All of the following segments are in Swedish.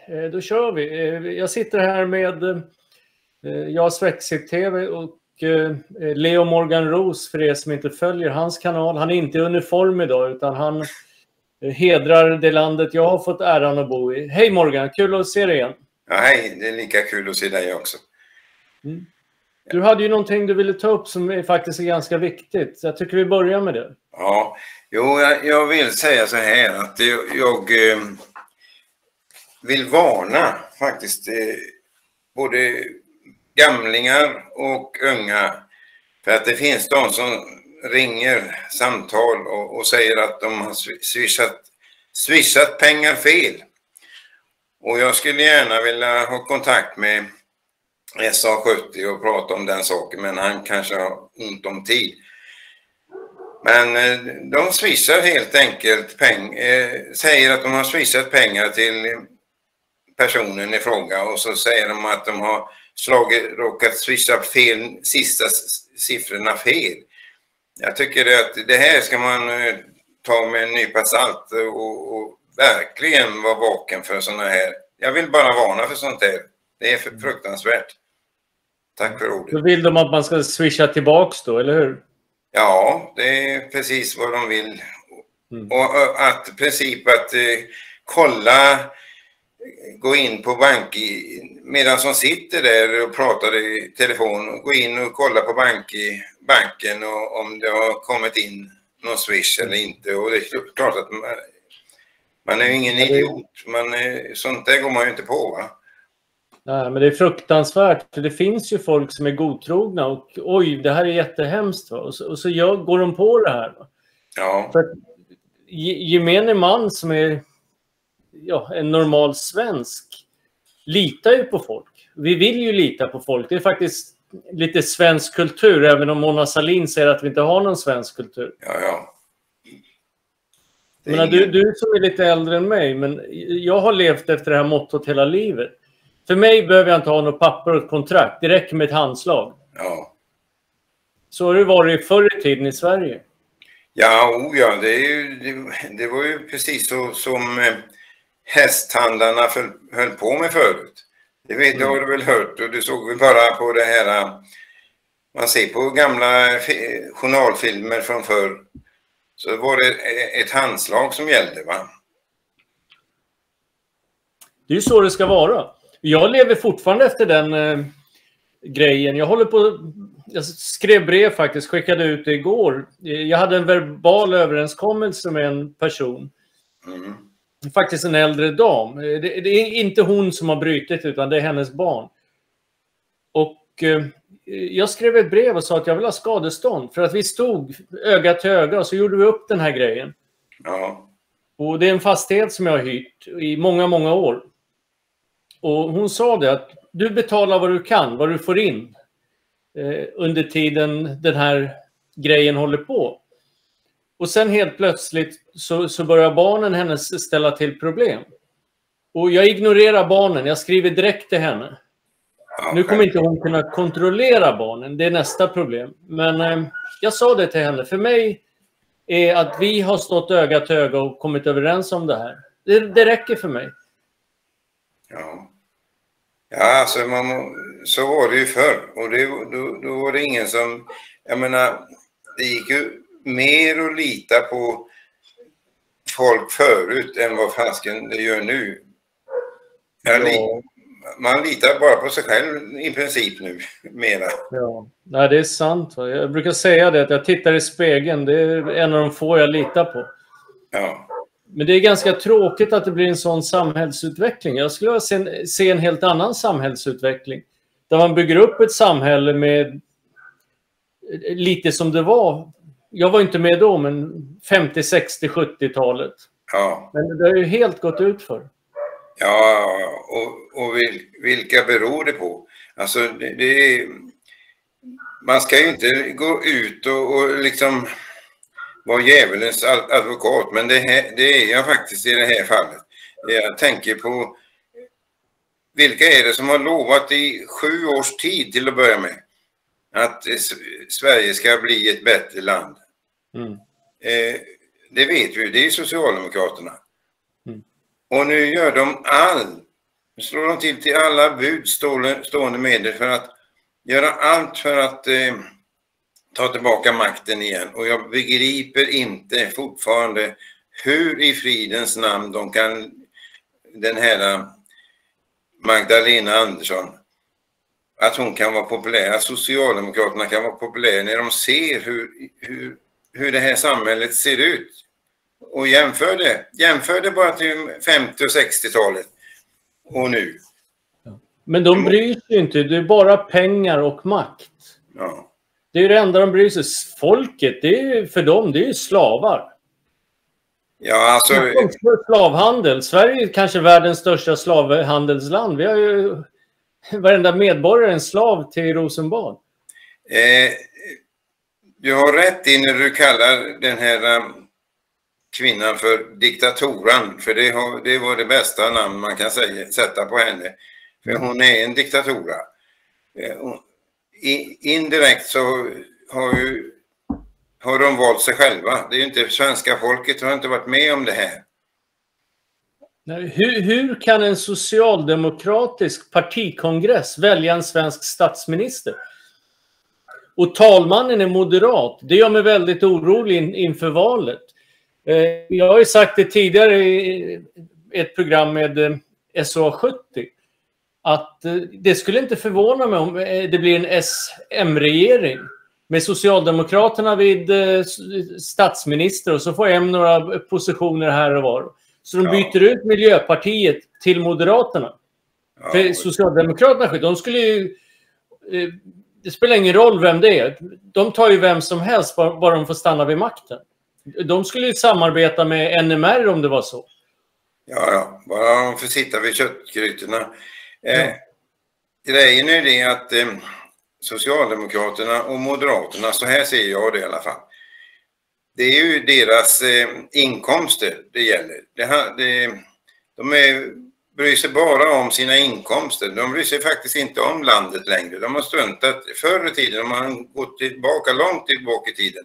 Då kör vi. Jag sitter här med Jas Växel-TV och Leo Morgan Ros, för er som inte följer hans kanal. Han är inte i uniform idag utan han hedrar det landet jag har fått äran att bo i. Hej Morgan, kul att se dig igen. Ja, hej, det är lika kul att se dig också. Mm. Du hade ju någonting du ville ta upp som faktiskt är ganska viktigt. Jag tycker vi börjar med det. Ja, jo, jag vill säga så här att jag vill varna faktiskt både gamlingar och unga, för att det finns de som ringer samtal och säger att de har swishat pengar fel. Och jag skulle gärna vilja ha kontakt med SA70 och prata om den saken, men han kanske har ont om tid. Men de swishar helt enkelt säger att de har swishat pengar till personen i fråga, och så säger de att de har råkat swisha fel, sista siffrorna fel. Jag tycker att det här ska man ta med en nypa salt och verkligen vara vaken för sådana här. Jag vill bara varna för sånt här. Det är fruktansvärt. Tack för ordet. Då vill de att man ska swisha tillbaks då, eller hur? Ja, det är precis vad de vill. Och att princip att kolla, gå in på medan som sitter där och pratar i telefon, gå in och kolla på banken och om det har kommit in någon swish eller inte. Och det är klart att man är ju ingen idiot, sånt där går man ju inte på, va? Nej, men det är fruktansvärt. Det finns ju folk som är godtrogna och oj, det här är jättehemskt, va? Och så går de på det här, va? Ja. För gemene man som är en normal svensk litar ju på folk. Vi vill ju lita på folk. Det är faktiskt lite svensk kultur, även om Mona Sahlin säger att vi inte har någon svensk kultur. Ja. Men du som är lite äldre än mig, men jag har levt efter det här mottot hela livet. För mig behöver jag inte ha något papper och ett kontrakt. Det räcker med ett handslag. Ja. Så har det varit förr i tiden i Sverige. Ja, det var ju precis så som hästhandlarna höll på med förut. Det har du väl hört, och du såg väl bara på det här, man ser på gamla journalfilmer från förr, så var det ett handslag som gällde, va? Det är ju så det ska vara. Jag lever fortfarande efter den grejen. Jag skrev brev faktiskt, skickade ut det igår. Jag hade en verbal överenskommelse med en person. Faktiskt en äldre dam. Det är inte hon som har brytit, utan det är hennes barn. Och jag skrev ett brev och sa att jag vill ha skadestånd. För att vi stod öga till öga och så gjorde vi upp den här grejen. Ja. Och det är en fastighet som jag har hyrt i många, många år. Och hon sa det att du betalar vad du kan, vad du får in under tiden den här grejen håller på. Och sen helt plötsligt så börjar barnen hennes ställa till problem. Och jag ignorerar barnen, jag skriver direkt till henne. Okay. Nu kommer inte hon kunna kontrollera barnen, det är nästa problem. Men jag sa det till henne, för mig är att vi har stått öga till öga och kommit överens om det här. Det räcker för mig. Ja, alltså så var det ju förr. Och då var det ingen som, jag menar, det gick ju mer att lita på folk förut än vad fasken det gör nu. Man litar bara på sig själv i princip nu, mera. Ja, nej, det är sant. Jag brukar säga det, att jag tittar i spegeln. Det är en av de få jag litar på. Ja. Men det är ganska tråkigt att det blir en sån samhällsutveckling. Jag skulle vilja se en helt annan samhällsutveckling. Där man bygger upp ett samhälle med lite som det var. Jag var inte med då, men 50, 60, 70-talet. Ja. Men det har ju helt gått ut för. Ja, och vilka beror det på? Alltså, man ska ju inte gå ut och liksom vara djävulens advokat, men det är jag faktiskt i det här fallet. Jag tänker på vilka är det som har lovat i 7 års tid till att börja med att Sverige ska bli ett bättre land. Det vet vi, det är Socialdemokraterna. Och nu gör de allt Nu slår de till alla bud stående medel för att göra allt för att ta tillbaka makten igen. Och jag begriper inte fortfarande hur i fridens namn de kan, den här Magdalena Andersson, att hon kan vara populär, att Socialdemokraterna kan vara populär när de ser hur det här samhället ser ut. Och jämför det bara till 50- och 60-talet och nu. Men de bryr sig inte, det är bara pengar och makt. Ja. Det är det enda de bryr sig. Folket, det är för dem, det är slavar. Ja, alltså... Slavhandel. Sverige är kanske världens största slavhandelsland. Vi har ju varenda medborgare en slav till Rosenbad. Du har rätt i när du kallar den här kvinnan för diktatoran. För det var det bästa namn man kan sätta på henne. För hon är en diktatora. Indirekt så har de valt sig själva. Det är ju inte svenska folket har inte varit med om det här. Hur kan en socialdemokratisk partikongress välja en svensk statsminister? Och talmannen är moderat. Det gör mig väldigt orolig inför valet. Jag har ju sagt det tidigare i ett program med SOA70 att det skulle inte förvåna mig om det blir en SM-regering med Socialdemokraterna vid statsminister och så får M några positioner här och var. Så de byter ut Miljöpartiet till Moderaterna. Ja. För Socialdemokraterna, de skulle ju... Det spelar ingen roll vem det är. De tar ju vem som helst bara de får stanna vid makten. De skulle ju samarbeta med NMR om det var så. Ja, bara de får sitta vid köttgrytorna. Grejen är det att Socialdemokraterna och Moderaterna, så här ser jag det i alla fall. Det är ju deras inkomster det gäller. De bryr sig bara om sina inkomster. De bryr sig faktiskt inte om landet längre. De har struntat förr i tiden, om man gått tillbaka långt tillbaka i tiden.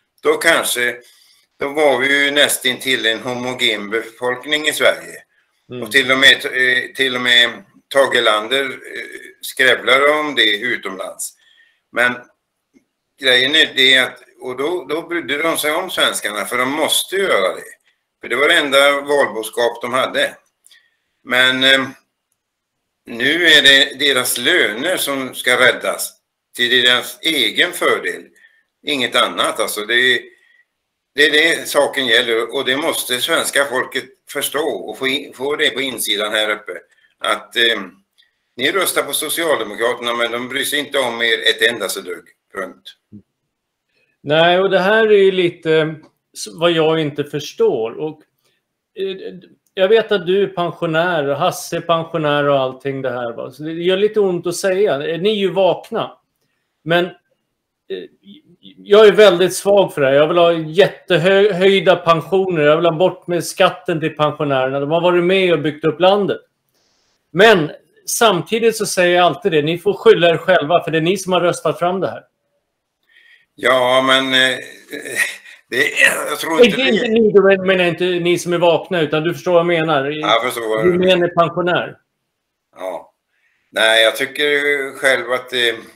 Då var vi ju nästan till en homogen befolkning i Sverige. Och till och med Tage Erlander skrävlar om det utomlands. Men grejen är det att, och då brydde de sig om svenskarna, för de måste göra det. För det var det enda valboskap de hade. Men nu är det deras löner som ska räddas till deras egen fördel. Inget annat. Alltså det är det saken gäller, och det måste svenska folket förstå och få det på insidan här uppe. Att ni röstar på Socialdemokraterna, men de bryr sig inte om er ett enda så dugg. Punkt. Nej, och det här är ju lite vad jag inte förstår. Och jag vet att du är pensionär och Hasse är pensionär och allting det här. Va? Så det gör lite ont att säga. Ni är ju vakna. Men jag är väldigt svag för det här. Jag vill ha jättehöjda pensioner. Jag vill ha bort med skatten till pensionärerna. De har varit med och byggt upp landet. Men samtidigt så säger jag alltid det. Ni får skylla er själva, för det är ni som har röstat fram det här. Ja, men jag tror inte... Inte ni, då menar inte ni som är vakna, utan du förstår vad jag menar. Jag förstår vad du menar pensionär. Ja. Nej, jag tycker själv att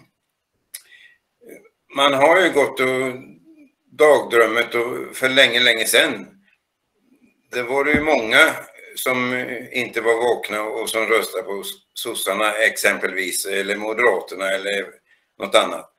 man har ju gått och dagdrömmet och för länge sedan. Det var ju många som inte var vakna och som röstade på sossarna exempelvis, eller Moderaterna eller något annat.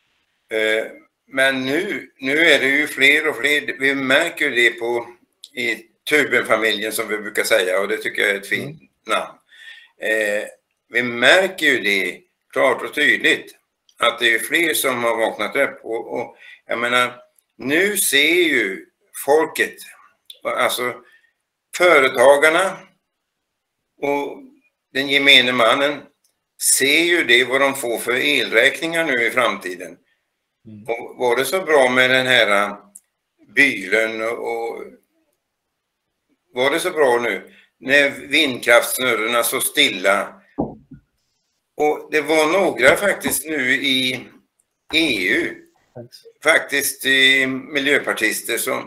Men nu är det ju fler och fler. Vi märker det i Tubenfamiljen, som vi brukar säga, och det tycker jag är ett fint namn. Vi märker ju det klart och tydligt att det är fler som har vaknat upp, och jag menar, nu ser ju folket, alltså företagarna och den gemene mannen, ser ju det vad de får för elräkningar nu i framtiden. Och var det så bra med den här bilen, och var det så bra nu när vindkraftsnurrorna så stilla? Och det var några faktiskt nu i EU, faktiskt miljöpartister, som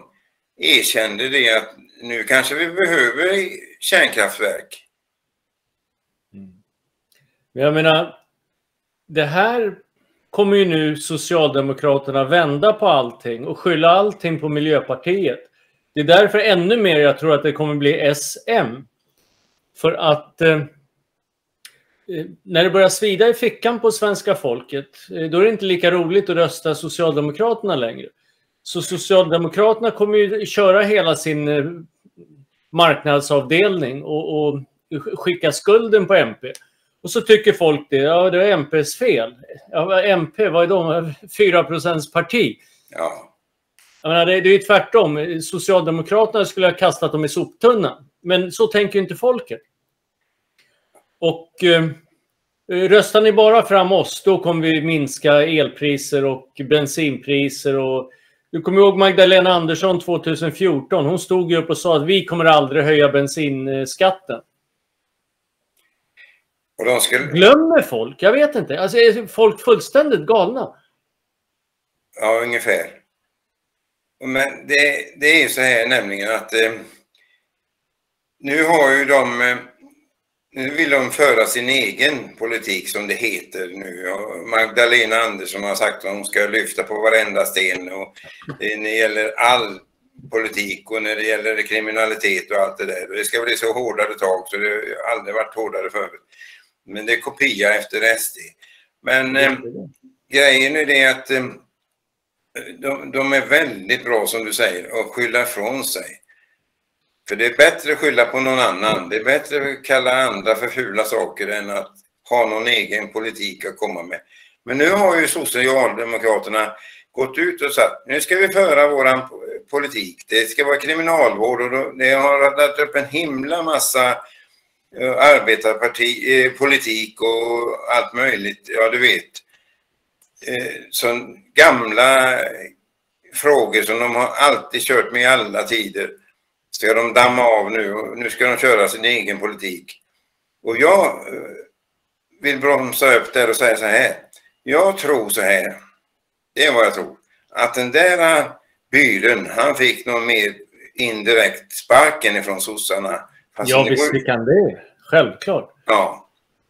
erkände det att nu kanske vi behöver kärnkraftverk. Jag menar, det här kommer ju nu Socialdemokraterna vända på allting och skylla allting på Miljöpartiet. Det är därför ännu mer jag tror att det kommer bli SM. För att när det börjar svida i fickan på svenska folket, då är det inte lika roligt att rösta Socialdemokraterna längre. Så Socialdemokraterna kommer ju köra hela sin marknadsavdelning och skicka skulden på MP. Och så tycker folk det är MPs fel. Ja, MP, vad är de? 4% parti. Ja. Jag menar, det är ju tvärtom. Socialdemokraterna skulle ha kastat dem i soptunnan. Men så tänker inte folket. Och röstar ni bara fram oss, då kommer vi minska elpriser och bensinpriser. Och du kommer ihåg Magdalena Andersson 2014. Hon stod ju upp och sa att vi kommer aldrig höja bensinskatten. Och de skulle... Glömmer folk? Jag vet inte. Alltså, är folk fullständigt galna? Ja, ungefär. Men det är ju så här nämligen att nu har ju nu vill de föra sin egen politik som det heter nu. Magdalena Andersson har sagt att hon ska lyfta på varenda sten och när det gäller all politik och när det gäller kriminalitet och allt det där. Det ska bli så hårdare tag så det har aldrig varit hårdare förut. Men det är kopia efter SD. Men grejen är det att de är väldigt bra som du säger att skylla ifrån sig. För det är bättre att skylla på någon annan. Det är bättre att kalla andra för fula saker än att ha någon egen politik att komma med. Men nu har ju Socialdemokraterna gått ut och sagt nu ska vi föra våran politik. Det ska vara kriminalvård och det har radat upp en himla massa arbetarpolitik och allt möjligt. Ja, du vet. Så gamla frågor som de har alltid kört med i alla tider. Ska de damma av nu och nu ska de köra sin egen politik. Och jag vill bromsa upp där och säga så här. Jag tror så här. Det är vad jag tror. Att den där byren, han fick någon mer indirekt sparken ifrån sossarna. Ja, visst vi kan det. Självklart. Ja.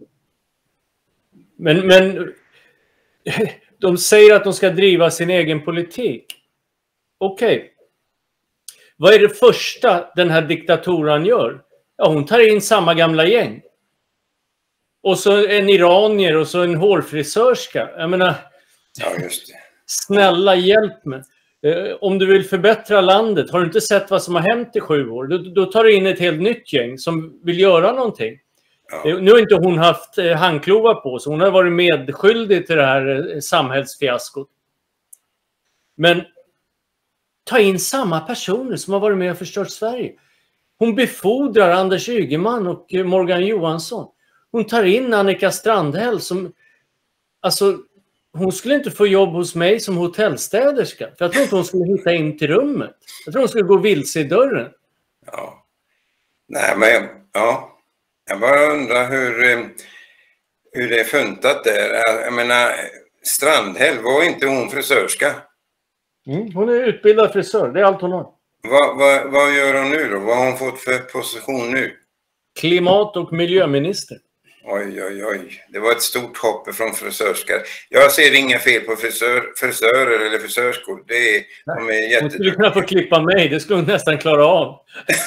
Men de säger att de ska driva sin egen politik. Okej. Vad är det första den här diktatoran gör? Ja, hon tar in samma gamla gäng. Och så en iranier och så en hårfrisörska. Jag menar, ja, just det. Snälla hjälp mig. Om du vill förbättra landet, har du inte sett vad som har hänt i 7 år? Då tar du in ett helt nytt gäng som vill göra någonting. Ja. Nu har inte hon haft handklovar på, så hon har varit medskyldig till det här samhällsfiaskot. Men ta in samma personer som har varit med och förstört Sverige. Hon befordrar Anders Ygeman och Morgan Johansson. Hon tar in Annika Strandhäll som... Alltså, hon skulle inte få jobb hos mig som hotellstäderska. För jag tror inte hon skulle hitta in till rummet. Jag tror hon skulle gå vilse i dörren. Ja. Nej, men... Ja. Jag bara undrar hur det är funtat där. Jag menar, Strandhäll, var inte hon frisörska? Hon är utbildad frisör, det är allt hon har. Vad gör hon nu då? Vad har hon fått för position nu? Klimat- och miljöminister. Oj. Det var ett stort hopp från frisörskar. Jag ser inga fel på frisörer eller frisörskor. De är jätteduktiga. Hon skulle kunna få klippa mig, det skulle hon nästan klara av.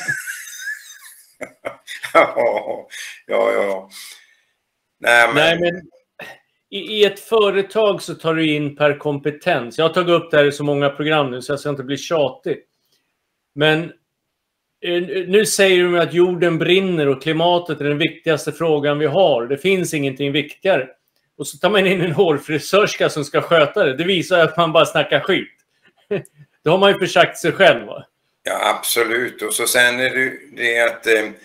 Ja. Nej, men i ett företag så tar du in per kompetens. Jag har tagit upp det här i så många program nu så jag ska inte bli tjatig. Men nu säger du att jorden brinner och klimatet är den viktigaste frågan vi har. Det finns ingenting viktigare. Och så tar man in en hårfrisörska som ska sköta det. Det visar att man bara snackar skit. Då har man ju försagt sig själv, va? Ja, absolut. Och så sen är det att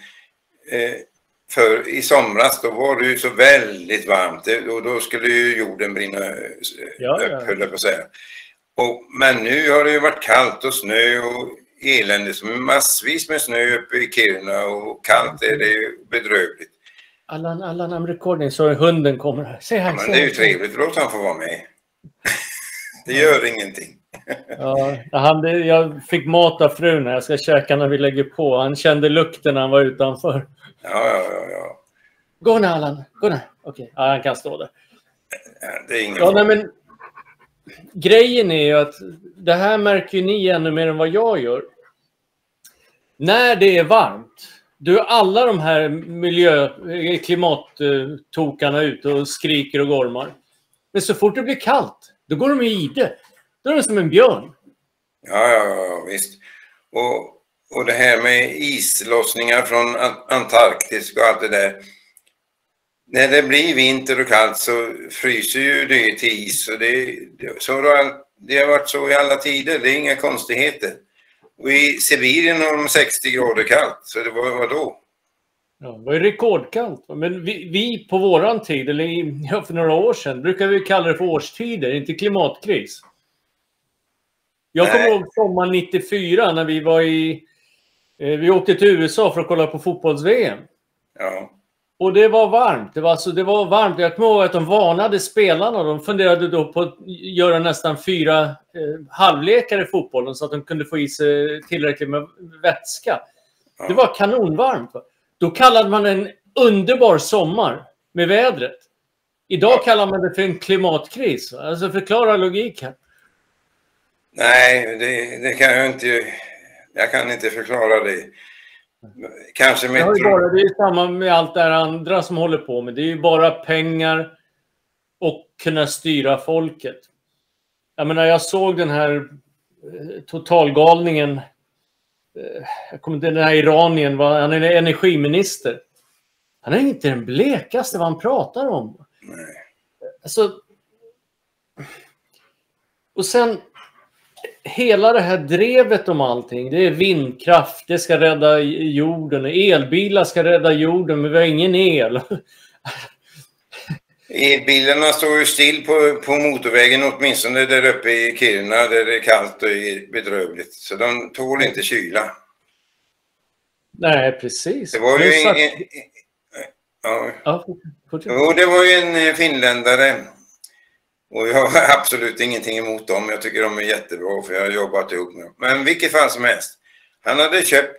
för i somras då var det ju så väldigt varmt och då skulle ju jorden brinna upp, höll jag på att säga. Men nu har det ju varit kallt och snö och elände som massvis med snö uppe i Kiruna och kallt är det ju bedrövligt. Allan I'm så hunden kommer här. Säg här. Ja, men det är ju trevligt, låt han få vara med. Det gör ingenting. Ja, jag fick mat av frun när jag ska käka när vi lägger på. Han kände lukten när han var utanför. Ja. Gå nu Allan, gå nu. Okej, ja, han kan stå där. Det är ingen nej, men grejen är ju att det här märker ju ni ännu mer än vad jag gör. När det är varmt, då är alla de här klimattokarna ute och skriker och gormar. Men så fort det blir kallt, då går de i det. Då är de som en björn. Ja, visst. Och det här med islossningar från Antarktis och allt det där. När det blir vinter och kallt så fryser ju det till is. Och det har varit så i alla tider. Det är inga konstigheter. Och i Sibirien har de 60 grader kallt. Så det var vad då? Ja, det var ju rekordkallt. Men vi på våran tid, eller för några år sedan, brukar vi kalla det för årstider, inte klimatkris. Jag kommer ihåg sommaren 94 när vi åkte till USA för att kolla på fotbolls-VM. Ja. Och det var varmt. Det var varmt. Jag kommer ihåg att de varnade spelarna. De funderade då på att göra nästan 4 halvlekar i fotbollen så att de kunde få i sig tillräckligt med vätska. Ja. Det var kanonvarmt. Då kallade man en underbar sommar med vädret. Idag kallar man det för en klimatkris. Alltså förklara logiken. Nej, det kan jag inte. Jag kan inte förklara det. Kanske med... det är ju samma med allt det andra som håller på med. Det är ju bara pengar och kunna styra folket. Jag menar, jag såg den här totalgalningen. Jag kommer inte, den här Iranien, han är energiminister. Han är inte den blekaste vad han pratar om. Nej. Alltså, och sen hela det här drevet om allting, det är vindkraft, det ska rädda jorden, elbilar ska rädda jorden, men vi har ingen el. Elbilarna står ju still på motorvägen, åtminstone där uppe i Kiruna där det är kallt och bedrövligt. Så de tål inte kyla. Nej, precis. Det var ju det var ju en finländare. Och jag har absolut ingenting emot dem. Jag tycker de är jättebra för jag har jobbat ihop med dem. Men vilket fall som helst. Han hade köpt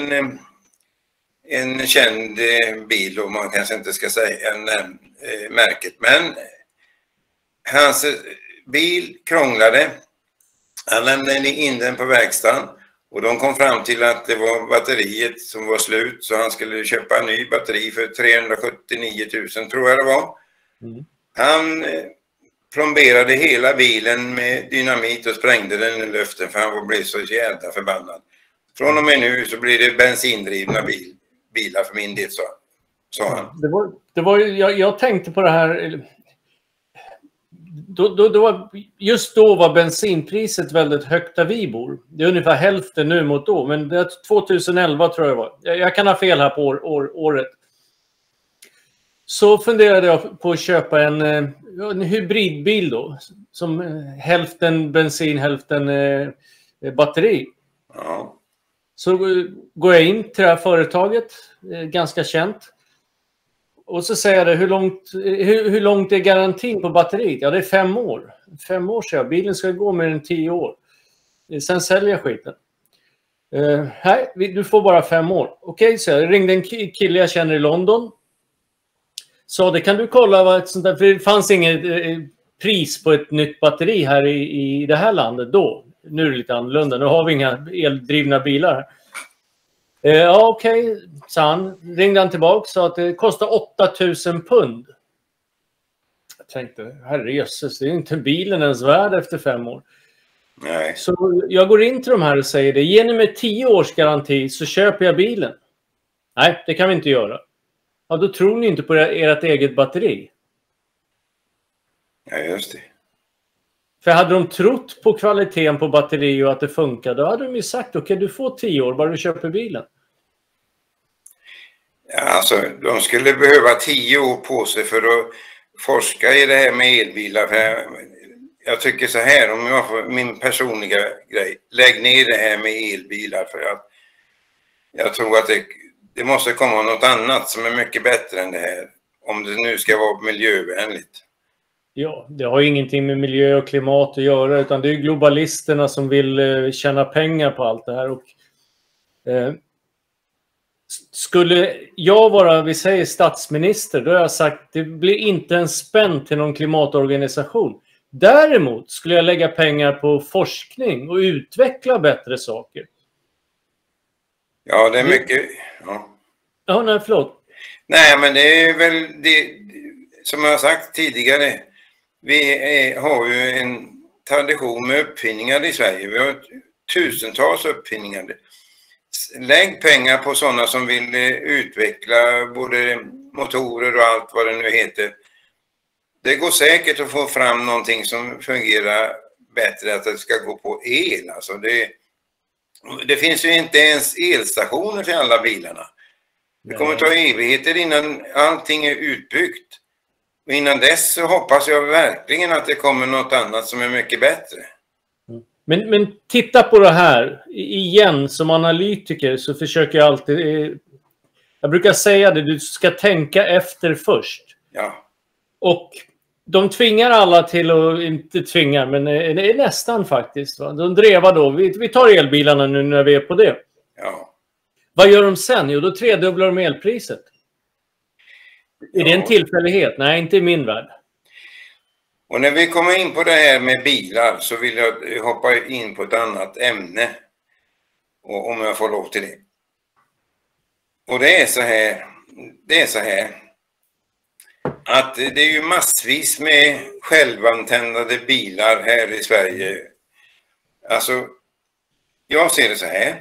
en känd bil, och man kanske inte ska säga märket. Men hans bil krånglade. Han lämnade in den på verkstaden. Och de kom fram till att det var batteriet som var slut. Så han skulle köpa en ny batteri för 379 000 tror jag det var. Mm. Han plomberade hela bilen med dynamit och sprängde den i luften för han blev så jävla förbannad. Från och med nu så blir det bensindrivna bilar för min del, sa han. Jag tänkte på det här. Just då var bensinpriset väldigt högt där vi bor. Det är ungefär hälften nu mot då. Men det är 2011 tror jag var. Jag kan ha fel här på året. Så funderade jag på att köpa en hybridbil då. Som hälften bensin, hälften batteri. Ja. Så går jag in till det här företaget. Ganska känt. Och så säger jag det, hur långt är garantin på batteriet? Ja, det är 5 år. 5 år sedan. Bilen ska gå mer än 10 år. Sen säljer jag skiten. Nej, du får bara 5 år. Okej, så jag ringde en kille jag känner i London. Så det kan du kolla vad ett sånt där, för det fanns inget pris på ett nytt batteri här i det här landet då. Nu är det lite annorlunda. Nu har vi inga eldrivna bilar här. Ja, okej, sa han. Ringde han tillbaka och sa att det kostar 8000 pund. Jag tänkte, herrejösses, det är inte bilen ens värd efter 5 år. Nej. Så jag går in till de här och säger det. Ge mig 10 års garanti så köper jag bilen. Nej, det kan vi inte göra. Ja, då tror ni inte på ert eget batteri. Ja, just det. För hade de trott på kvaliteten på batteri och att det funkade, då hade de ju sagt okej, du får 10 år bara du köper bilen. Ja, alltså, de skulle behöva 10 år på sig för att forska i det här med elbilar. För jag tycker så här, om jag får min personliga grej, lägg ner det här med elbilar för att jag tror att det måste komma något annat som är mycket bättre än det här. Om det nu ska vara miljövänligt. Ja, det har ingenting med miljö och klimat att göra utan det är globalisterna som vill tjäna pengar på allt det här. Och, Skulle jag vara, vi säger statsminister, då har jag sagt det blir inte en spänn till någon klimatorganisation. Däremot skulle jag lägga pengar på forskning och utveckla bättre saker. Ja, det är mycket... Ja, nej, förlåt. Nej, men det är väl det, som jag har sagt tidigare. Vi har ju en tradition med uppfinningar i Sverige. Vi har tusentals uppfinningar. Lägg pengar på sådana som vill utveckla både motorer och allt vad det nu heter. Det går säkert att få fram någonting som fungerar bättre, att det ska gå på el. Alltså det finns ju inte ens elstationer till alla bilarna. Det kommer ta evigheter innan allting är utbyggt. Och innan dess så hoppas jag verkligen att det kommer något annat som är mycket bättre. Men titta på det här. Igen, som analytiker så försöker jag alltid... Jag brukar säga det, du ska tänka efter först. Ja. Och de tvingar alla till att, inte tvingar, men det är nästan faktiskt. Va? De drevar då, vi tar elbilarna nu när vi är på det. Ja. Vad gör de sen? Jo, då tredubblar de elpriset. Ja. Är det en tillfällighet? Nej, inte i min värld. Och när vi kommer in på det här med bilar så vill jag hoppa in på ett annat ämne. Och om jag får lov till det. Och det är så här. Att det är ju massvis med självantändande bilar här i Sverige. Alltså, jag ser det så här.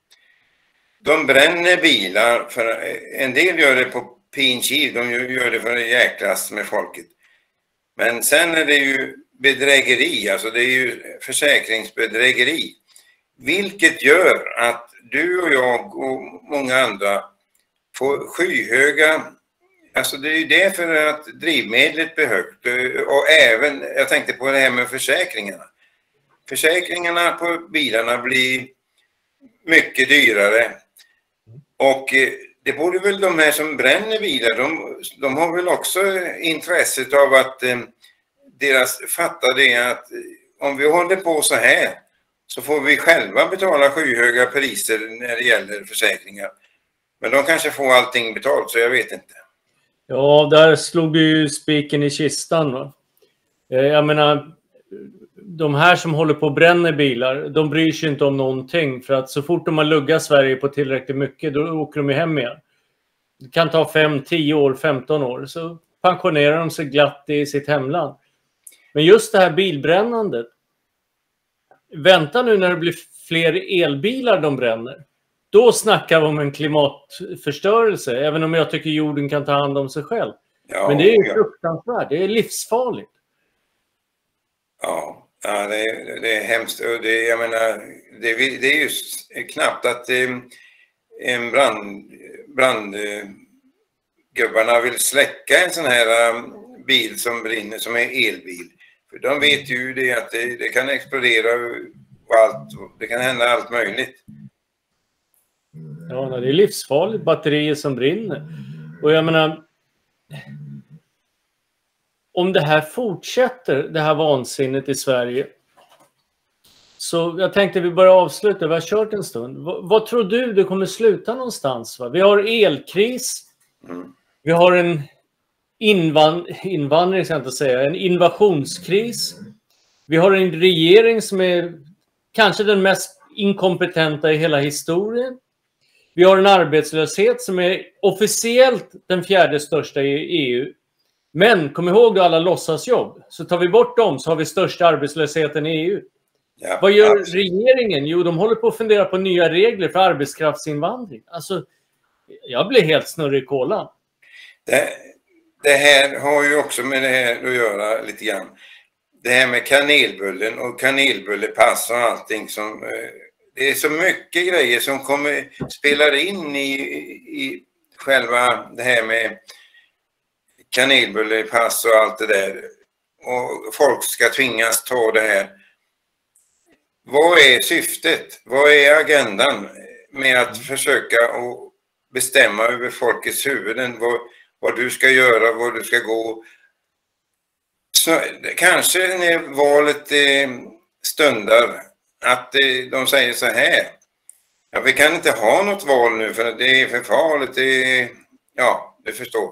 De bränner bilar, för en del gör det på pin kiv, de gör det för att jäklas med folket. Men sen är det ju bedrägeri, alltså det är ju försäkringsbedrägeri. Vilket gör att du och jag och många andra får skyhöga, alltså det är ju därför att drivmedlet blir högt. Och även, jag tänkte på det här med försäkringarna. Försäkringarna på bilarna blir mycket dyrare. Och det borde väl de här som bränner bilar, de har väl också intresset av att fatta det att om vi håller på så här så får vi själva betala skyhöga priser när det gäller försäkringar. Men de kanske får allting betalt, så jag vet inte. Ja, där slog du ju spiken i kistan. Va? Jag menar, de här som håller på och bränner bilar, de bryr sig inte om någonting. För att så fort de har luggat Sverige på tillräckligt mycket, då åker de hem igen. Det kan ta 5, 10 år, 15 år. Så pensionerar de sig glatt i sitt hemland. Men just det här bilbrännandet. Vänta nu när det blir fler elbilar de bränner. Då snackar vi om en klimatförstörelse. Även om jag tycker jorden kan ta hand om sig själv. Ja, men det är ju fruktansvärt. Det är livsfarligt. Ja, det är hemskt. Jag menar, det är ju knappt att en brandgubbarna vill släcka en sån här bil som brinner, som är elbil. För de vet ju det att det kan explodera och allt. Det kan hända allt möjligt. Ja, det är livsfarligt, batterier som brinner. Och jag menar, om det här fortsätter, det här vansinnet i Sverige, så jag tänkte vi börjar avsluta, vi har kört en stund. Vad tror du det kommer sluta någonstans? Va? Vi har elkris, vi har en invandring, ska jag inte säga, en invasionskris. Vi har en regering som är kanske den mest inkompetenta i hela historien. Vi har en arbetslöshet som är officiellt den 4:e största i EU. Men kom ihåg då alla låtsasjobb. Så tar vi bort dem så har vi största arbetslösheten i EU. Ja, vad gör regeringen? Jo, de håller på att fundera på nya regler för arbetskraftsinvandring. Alltså, jag blir helt snurrig i kolan. Det här har ju också med det här att göra lite grann. Det här med kanelbullen och kanelbullepass och allting som... Det är så mycket grejer som spelar in i själva det här med kanelbullepass och allt det där. Och folk ska tvingas ta det här. Vad är syftet? Vad är agendan med att försöka och bestämma över folkets huvuden? Vad du ska göra, vad du ska gå. Så, kanske när valet stundar att de säger så här. Ja, vi kan inte ha något val nu för det är för farligt. Ja, du förstår.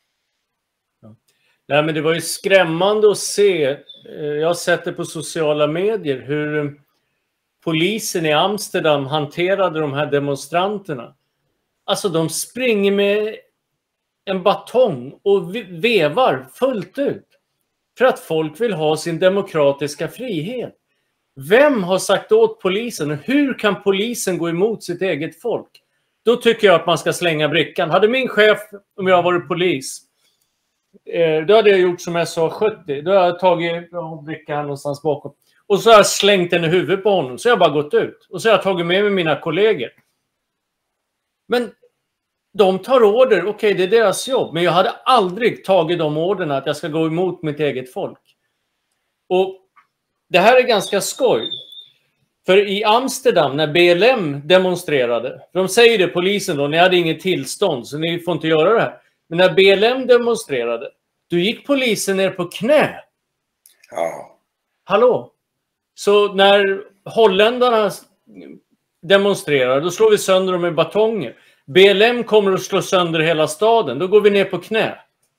Nej, men det var ju skrämmande att se. Jag har sett det på sociala medier hur polisen i Amsterdam hanterade de här demonstranterna. Alltså de springer med en batong och vevar fullt ut. För att folk vill ha sin demokratiska frihet. Vem har sagt åt polisen? Hur kan polisen gå emot sitt eget folk? Då tycker jag att man ska slänga brickan. Hade min chef, om jag varit polis, då hade jag gjort som jag sa 70. Då har jag tagit brickan någonstans bakom. Och så har jag slängt den i huvudet på honom. Så har jag bara gått ut. Och så har jag tagit med mig mina kollegor. Men de tar order. Okej, det är deras jobb. Men jag hade aldrig tagit de orderna att jag ska gå emot mitt eget folk. Och det här är ganska skoj. För i Amsterdam när BLM demonstrerade. För de säger det, polisen då. Ni hade inget tillstånd så ni får inte göra det här. Men när BLM demonstrerade. Då gick polisen ner på knä. Ja. Hallå? Så när holländarna demonstrerar, då slår vi sönder dem med batonger. BLM kommer att slå sönder hela staden. Då går vi ner på knä.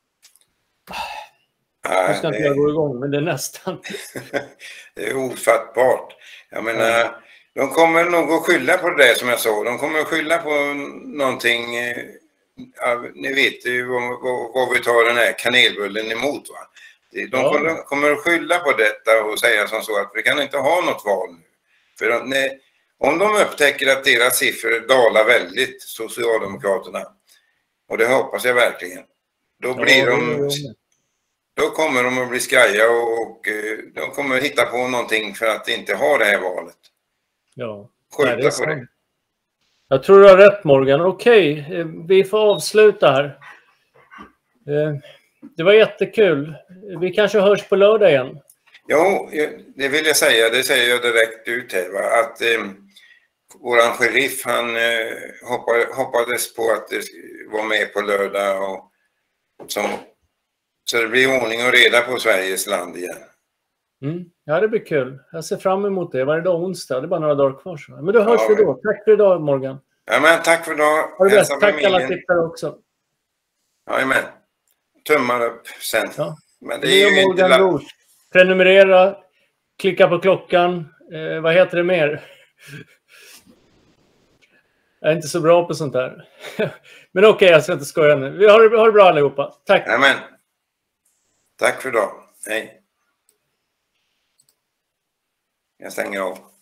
Nu ska inte jag gå igång, men det är nästan. Det är ofattbart. Jag menar, de kommer nog att skylla på det som jag sa. De kommer att skylla på någonting. Ja, ni vet ju vad vi tar den här kanelbullen emot, va? De kommer att skylla på detta och säga som så att vi kan inte ha något val nu. För om de upptäcker att deras siffror dalar väldigt, Socialdemokraterna, och det hoppas jag verkligen, då blir då kommer de att bli skraja och de kommer att hitta på någonting för att inte ha det här valet. Ja, skjuta på det. Jag tror du har rätt, Morgan. Okej, vi får avsluta här. Det var jättekul. Vi kanske hörs på lördag igen. Jo, det vill jag säga. Det säger jag direkt ut här. Va? Att våran sheriff, han hoppades på att det var med på lördag. Och, så det blir ordning och reda på Sveriges land igen. Ja, det blir kul. Jag ser fram emot det. Varje dag onsdag. Det är bara några dagar kvar. Så. Men då hörs vi då. Tack för idag, Morgan. Ja, men tack för idag. Ha det bäst. Tack alla tittare också. Jajamän. Tummar upp sen. Ja. Men det är ju Morgan Rouge. Prenumerera. Klicka på klockan. Vad heter det mer? Jag är inte så bra på sånt här. Men okej, jag ska inte skoja nu. Vi har det bra allihopa. Tack. Jajamän. Tack för idag. Hej. Jag stänger av.